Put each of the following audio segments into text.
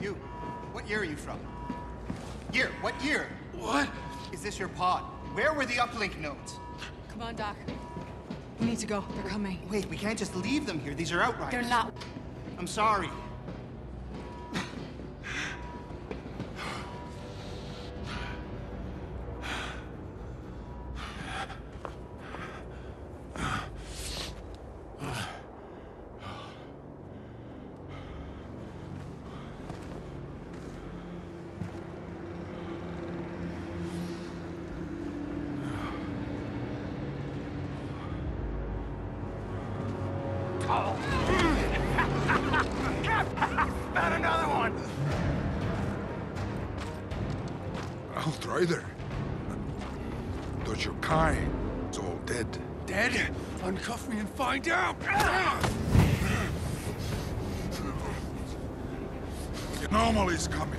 You. What year are you from? Year? What year? What? Is this your pod? Where were the uplink nodes? Come on, Doc. We need to go. They're coming. Wait, we can't just leave them here. These are outriders. They're not. I'm sorry. Not another one! Outrider. Thought your kind is all dead. Dead? Uncuff me and find out! The anomaly's coming.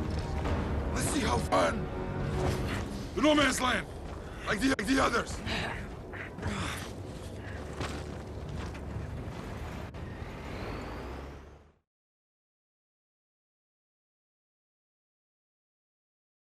Let's see how fun. The no man's land, like the others.